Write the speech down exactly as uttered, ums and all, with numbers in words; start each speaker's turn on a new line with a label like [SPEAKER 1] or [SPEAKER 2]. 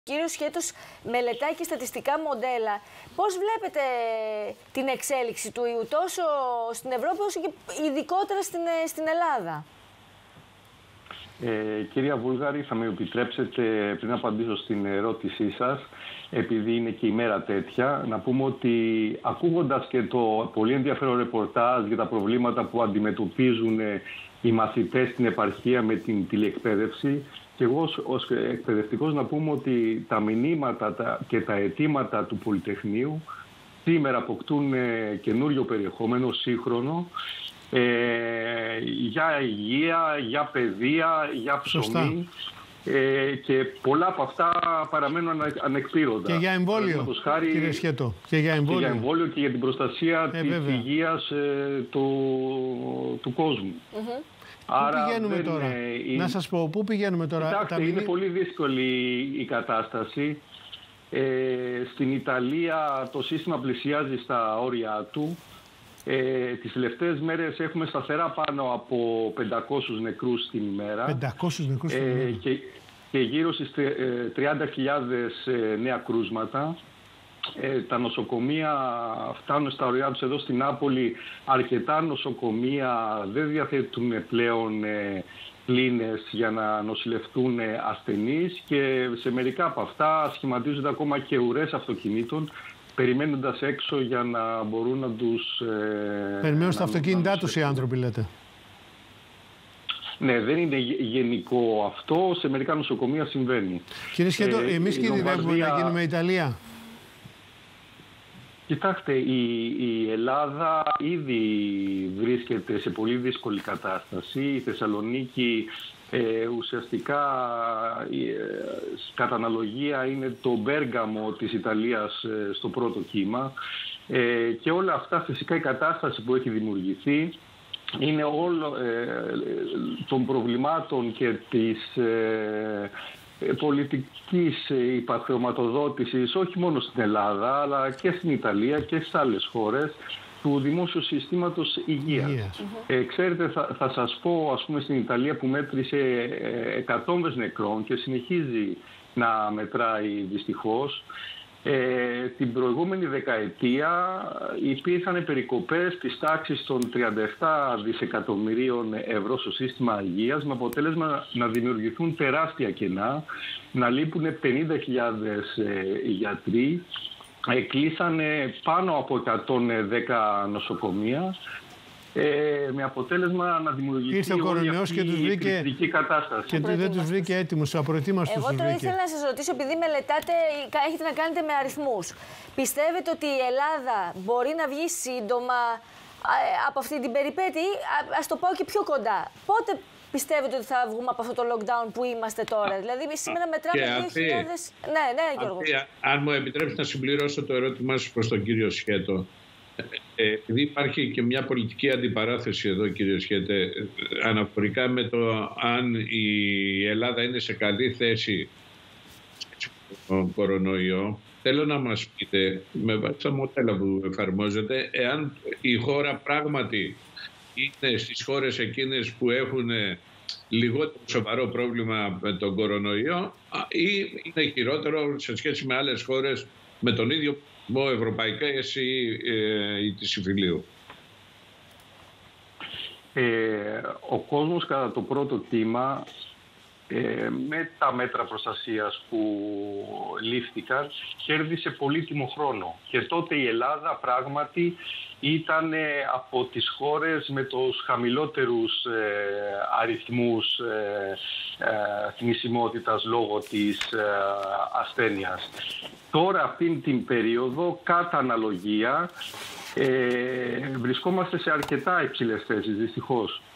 [SPEAKER 1] Ο κύριος Σχέτος μελετάει και στατιστικά μοντέλα. Πώς βλέπετε την εξέλιξη του ιού τόσο στην Ευρώπη όσο και ειδικότερα στην, στην Ελλάδα?
[SPEAKER 2] Ε, κυρία Βούλγαρη, θα με επιτρέψετε πριν απαντήσω στην ερώτησή σας, επειδή είναι και η μέρα τέτοια, να πούμε ότι ακούγοντας και το πολύ ενδιαφέρον ρεπορτάζ για τα προβλήματα που αντιμετωπίζουν οι μαθητές στην επαρχία με την τηλεεκπαίδευση, και εγώ ως εκπαιδευτικός να πούμε ότι τα μηνύματα και τα αιτήματα του Πολυτεχνείου σήμερα αποκτούν καινούριο περιεχόμενο, σύγχρονο, ε, για υγεία, για παιδεία, για ψωμί. Ε, και πολλά από αυτά παραμένουν ανεκπλήρωτα.
[SPEAKER 3] Και για εμβόλιο,
[SPEAKER 2] χάρη,
[SPEAKER 3] κύριε Σχέτο. Και για εμβόλιο.
[SPEAKER 2] Και για εμβόλιο και για την προστασία
[SPEAKER 3] ε,
[SPEAKER 2] της
[SPEAKER 3] βέβαια.
[SPEAKER 2] υγείας ε, του, του κόσμου.
[SPEAKER 3] Mm-hmm.
[SPEAKER 2] Άρα
[SPEAKER 3] πού πηγαίνουμε
[SPEAKER 2] δεν,
[SPEAKER 3] τώρα?
[SPEAKER 2] ε,
[SPEAKER 3] Να σας πω, πού πηγαίνουμε τώρα?
[SPEAKER 2] Κοιτάξτε,
[SPEAKER 3] τα
[SPEAKER 2] είναι
[SPEAKER 3] μηνύ...
[SPEAKER 2] πολύ δύσκολη η κατάσταση. Ε, στην Ιταλία το σύστημα πλησιάζει στα όρια του. Ε, τις τελευταίες μέρες έχουμε σταθερά πάνω από πεντακόσιους νεκρούς την ημέρα.
[SPEAKER 3] πεντακόσιους νεκρούς την ημέρα.
[SPEAKER 2] Ε, και, και γύρω στις τριάντα χιλιάδες νέα κρούσματα. Ε, τα νοσοκομεία φτάνουν στα ωριά τους. Εδώ στην Νάπολη αρκετά νοσοκομεία δεν διαθέτουν πλέον ε, κλίνες για να νοσηλευτούν ασθενείς και σε μερικά από αυτά σχηματίζονται ακόμα και ουρές αυτοκινήτων περιμένοντας έξω για να μπορούν να τους... Ε,
[SPEAKER 3] Περιμένουν στα
[SPEAKER 2] να,
[SPEAKER 3] αυτοκίνητά
[SPEAKER 2] να
[SPEAKER 3] τους οι άνθρωποι, λέτε.
[SPEAKER 2] Ναι, δεν είναι γενικό αυτό. Σε μερικά νοσοκομεία συμβαίνει.
[SPEAKER 3] Κύριε Σχέτο, ε, εμείς κινδυνεύουμε
[SPEAKER 2] Λομβαρδία...
[SPEAKER 3] να γίνουμε Ιταλία.
[SPEAKER 2] Κοιτάξτε, η, η Ελλάδα ήδη βρίσκεται σε πολύ δύσκολη κατάσταση. Η Θεσσαλονίκη ε, ουσιαστικά ε, κατά αναλογία είναι το Μπέργαμο της Ιταλίας ε, στο πρώτο κύμα. Ε, και όλα αυτά φυσικά η κατάσταση που έχει δημιουργηθεί είναι όλο ε, των προβλημάτων και της ε, πολιτικής υπερχρηματοδότησης όχι μόνο στην Ελλάδα αλλά και στην Ιταλία και στις άλλες χώρες του δημόσιου συστήματος υγείας. Yeah. Ε, ξέρετε, θα, θα σας πω, ας πούμε, στην Ιταλία που μέτρησε εκατόμβες νεκρών και συνεχίζει να μετράει δυστυχώς, Ε, την προηγούμενη δεκαετία υπήρχαν περικοπές της τάξης των τριάντα επτά δισεκατομμυρίων ευρώ στο σύστημα υγείας με αποτέλεσμα να δημιουργηθούν τεράστια κενά, να λείπουν πενήντα χιλιάδες ε, γιατροί, ε, κλείσανε πάνω από εκατόν δέκα νοσοκομεία. Ε, με αποτέλεσμα να δημιουργηθεί
[SPEAKER 3] ήρθε ο κορονοϊός και τους βρήκε
[SPEAKER 2] κατάσταση.
[SPEAKER 3] Και δεν τους βρήκε έτοιμους, απροετοίμαστους.
[SPEAKER 1] Εγώ τώρα ήθελα να σας ρωτήσω, επειδή μελετάτε, έχετε να κάνετε με αριθμούς. Πιστεύετε ότι η Ελλάδα μπορεί να βγει σύντομα από αυτή την περιπέτεια ή, ας το πάω και πιο κοντά, πότε πιστεύετε ότι θα βγούμε από αυτό το lockdown που είμαστε τώρα? Δηλαδή σήμερα μετράμε δύο χιλιάδες... Ναι, ναι, Γιώργο.
[SPEAKER 4] Αυτή, αν μου επιτρέψετε να συμπληρώσω το ερώτημά σας προς τον κύριο Σχέτο. Επειδή υπάρχει και μια πολιτική αντιπαράθεση εδώ, κύριε Σχέτε, αναφορικά με το αν η Ελλάδα είναι σε καλή θέση στον κορονοϊό, θέλω να μας πείτε, με βάση τα μοντέλα που εφαρμόζεται, εάν η χώρα πράγματι είναι στις χώρες εκείνες που έχουν λιγότερο σοβαρό πρόβλημα με τον κορονοϊό ή είναι χειρότερο σε σχέση με άλλες χώρες με τον ίδιο ευρωπαϊκά ή ε, της Συμφιλίου.
[SPEAKER 2] Ε, ο κόσμος κατά το πρώτο κύμα ε, με τα μέτρα προστασίας που λήφθηκαν κέρδισε πολύτιμο χρόνο και τότε η Ελλάδα πράγματι ήταν από τις χώρες με τους χαμηλότερους ε, αριθμούς ε, ε, θνησιμότητας λόγω της ε, ασθένειας. Τώρα αυτήν την περίοδο, κατά αναλογία, ε, βρισκόμαστε σε αρκετά υψηλές θέσεις, δυστυχώς.